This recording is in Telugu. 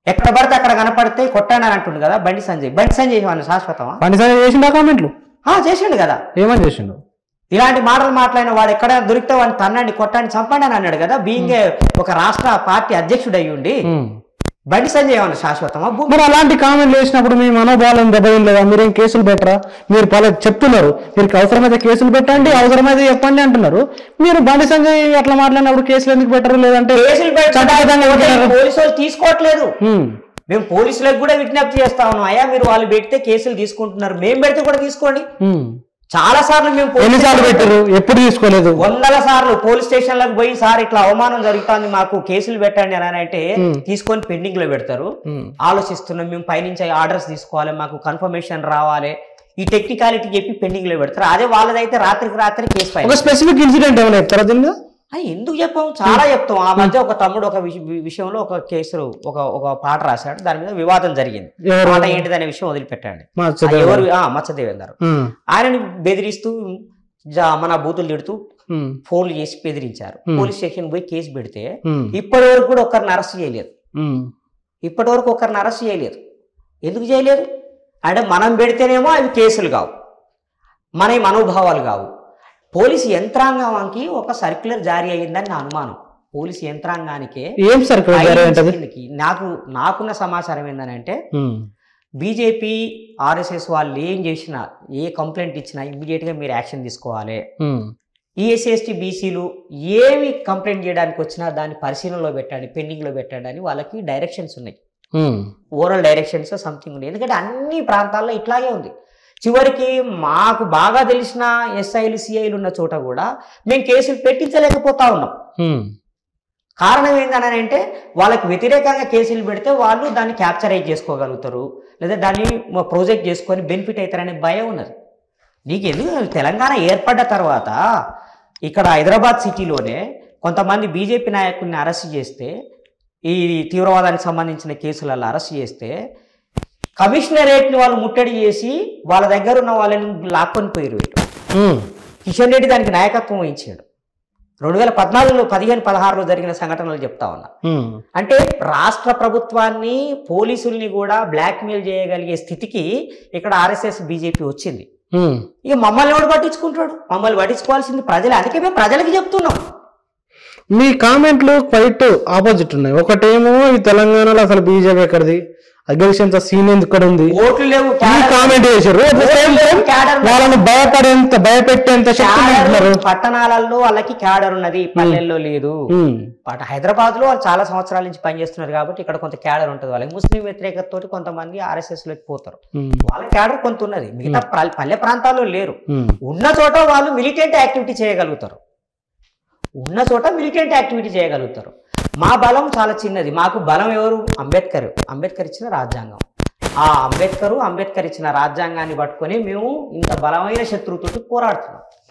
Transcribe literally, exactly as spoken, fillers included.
ఎక్కడ పడితే అక్కడ కనపడితే కొట్టాడని అంటుండు కదా బండి సంజయ్. బండి సంజయ్ ఏమన్నా శాశ్వతమా? బండి సంజయ్ చేసిండు కామెంట్లు చేసిండు కదా. ఏమని చేసిండు? ఇలాంటి మాటలు మాట్లాడిన వాడు ఎక్కడ దొరికితే వాడిని తన్నండి కొట్టండి చంపండి అని అన్నాడు కదా. బీయింగ్ ఒక రాష్ట్ర పార్టీ అధ్యక్షుడు అయ్యుండి బండి సంజయ్ ఏమన్నా శాశ్వతమా? మరి అలాంటి కామెంట్లు వేసినప్పుడు మీ మనోభావాలను దెబ్బతినలేదా? మీరేం కేసులు పెట్టరా? మీరు పలు చెప్తున్నారు మీరు అవసరమైతే కేసులు పెట్టండి, అవసరమైతే చెప్పండి అంటున్నారు. మీరు బండి సంజయ్ అట్లా మాట్లాడినప్పుడు కేసులు ఎందుకు పెట్టరు? లేదంటే పోలీసు వాళ్ళు తీసుకోవట్లేదు. మేము పోలీసులకు కూడా విజ్ఞప్తి చేస్తా ఉన్నాం, అయ్యా మీరు వాళ్ళు పెడితే కేసులు తీసుకుంటున్నారు, మేము పెడితే కూడా తీసుకోండి. చాలా సార్లు మేము ఎన్నిసార్లు పెట్టారు? ఎప్పుడు తీసుకోలేదు. వందల సార్లు పోలీస్ స్టేషన్లకు పోయి సార్ ఇట్లా అవమానం జరుగుతుంది మాకు కేసులు పెట్టండి అని అంటే తీసుకొని పెండింగ్ లో పెడతారు. ఆలోచిస్తున్నాం మేము పైనుంచి ఆర్డర్స్ తీసుకోవాలి, మాకు కన్ఫర్మేషన్ రావాలి, ఈ టెక్నికాలిటీ చెప్పి పెండింగ్ లో పెడతారు. అదే వాళ్ళదైతే రాత్రికి రాత్రి కేసు ఫైల్. స్పెసిఫిక్ ఇన్సిడెంట్ ఏమైనా చెప్తారా దీని మీద? ఎందుకు చెప్పాము, చాలా చెప్తాం. ఆ మధ్య ఒక తమ్ముడు ఒక విషయంలో ఒక కేసు ఒక ఒక పాట రాశాడు, దాని మీద వివాదం జరిగింది. పాట ఏంటిదనే విషయం వదిలిపెట్టండి. ఎవరు మత్స్యదేవేందర్ ఆయనని బెదిరిస్తూ మన బూతులు తిడుతూ ఫోన్లు చేసి బెదిరించారు. పోలీస్ స్టేషన్ పోయి కేసు పెడితే ఇప్పటి వరకు కూడా ఒకరిని అరెస్ట్ చేయలేదు. ఇప్పటి వరకు ఒకరిని అరెస్ట్ చేయలేదు. ఎందుకు చేయలేదు అంటే మనం పెడితేనేమో అవి కేసులు కావు, మన మనోభావాలు కావు. పోలీసు యంత్రాంగానికి ఒక సర్క్యులర్ జారీ అయ్యిందని నా అనుమానం. పోలీసు యంత్రాంగానికి నాకు నాకున్న సమాచారం ఏంటంటే బీజేపీ ఆర్ఎస్ఎస్ వాళ్ళు ఏం చేసినా ఏ కంప్లైంట్ ఇచ్చినా ఇమ్మీడియట్ గా మీరు యాక్షన్ తీసుకోవాలి. ఈ ఎస్సీ ఎస్టీ బీసీలు ఏమి కంప్లైంట్ చేయడానికి వచ్చినా దాన్ని పరిశీలనలో పెట్టండి, పెండింగ్ లో పెట్టండి అని వాళ్ళకి డైరెక్షన్స్ ఉన్నాయి. ఓవరాల్ డైరెక్షన్స్ సంథింగ్ ఉన్నాయి. ఎందుకంటే అన్ని ప్రాంతాల్లో ఇట్లాగే ఉంది. చివరికి మాకు బాగా తెలిసిన ఎస్ఐలు సిఐలు ఉన్న చోట కూడా మేము కేసులు పెట్టించలేకపోతా ఉన్నాం. కారణం ఏంటని అంటే వాళ్ళకి వ్యతిరేకంగా కేసులు పెడితే వాళ్ళు దాన్ని క్యాప్చరైజ్ చేసుకోగలుగుతారు, లేదా దాన్ని ప్రొజెక్ట్ చేసుకొని బెనిఫిట్ అవుతారనే భయం ఉన్నది. నీకు ఎందుకు తెలంగాణ ఏర్పడ్డ తర్వాత ఇక్కడ హైదరాబాద్ సిటీలోనే కొంతమంది బీజేపీ నాయకుల్ని అరెస్ట్ చేస్తే, ఈ తీవ్రవాదానికి సంబంధించిన కేసులలో అరెస్ట్ చేస్తే కమిషనరేట్ని వాళ్ళు ముట్టడి చేసి వాళ్ళ దగ్గర ఉన్న వాళ్ళని లాక్కొని పోయారు. కిషన్ రెడ్డి దానికి నాయకత్వం వహించాడు. రెండు వేల పద్నాలుగులో పదిహేను పదహారులో జరిగిన సంఘటనలు చెప్తా ఉన్నా. అంటే రాష్ట్ర ప్రభుత్వాన్ని పోలీసుల్ని కూడా బ్లాక్మెయిల్ చేయగలిగే స్థితికి ఇక్కడ ఆర్ఎస్ఎస్ బీజేపీ వచ్చింది. ఇక మమ్మల్ని ఎవడు పట్టించుకుంటాడు? మమ్మల్ని పట్టించుకోవాల్సింది ప్రజలే. అందుకే మేము ప్రజలకి చెప్తున్నాం. మీ కామెంట్లు క్వైట్ ఆపోజిట్ ఉన్నాయి. ఒకటేమో ఈ తెలంగాణలో అసలు బీజేపీ ఎక్కడిది, అగ్రిషన్స్ సీన్ ఎందుకు ఉంది, ఓట్లు లేవు కామెంట్ చేశారు. వాళ్ళని భయపడేంత భయపెట్టేంత శక్తి పట్టణాలలో వాళ్ళకి క్యాడర్ ఉన్నది, పల్లెల్లో లేదు. హైదరాబాద్ లో వాళ్ళు చాలా సంవత్సరాల నుంచి పనిచేస్తున్నారు కాబట్టి ఇక్కడ కొంత క్యాడర్ ఉంటుంది. వాళ్ళకి ముస్లిం వ్యతిరేకతతో కొంతమంది ఆర్ఎస్ఎస్ లోకి పోతారు, వాళ్ళ క్యాడర్ కొంత ఉన్నది. మిగతా పల్లె ప్రాంతాల్లో లేరు. ఉన్న చోట వాళ్ళు మిలిటెంట్ యాక్టివిటీ చేయగలుగుతారు, ఉన్న చోట మిలిటెంట్ యాక్టివిటీ చేయగలుగుతారు. మా బలం చాలా చిన్నది. మాకు బలం ఎవరు? అంబేద్కర్ అంబేద్కర్ ఇచ్చిన రాజ్యాంగం. ఆ అంబేద్కర్ అంబేద్కర్ ఇచ్చిన రాజ్యాంగాన్ని పట్టుకొని మేము ఇంత బలమైన శత్రువుతో పోరాడుతున్నాం.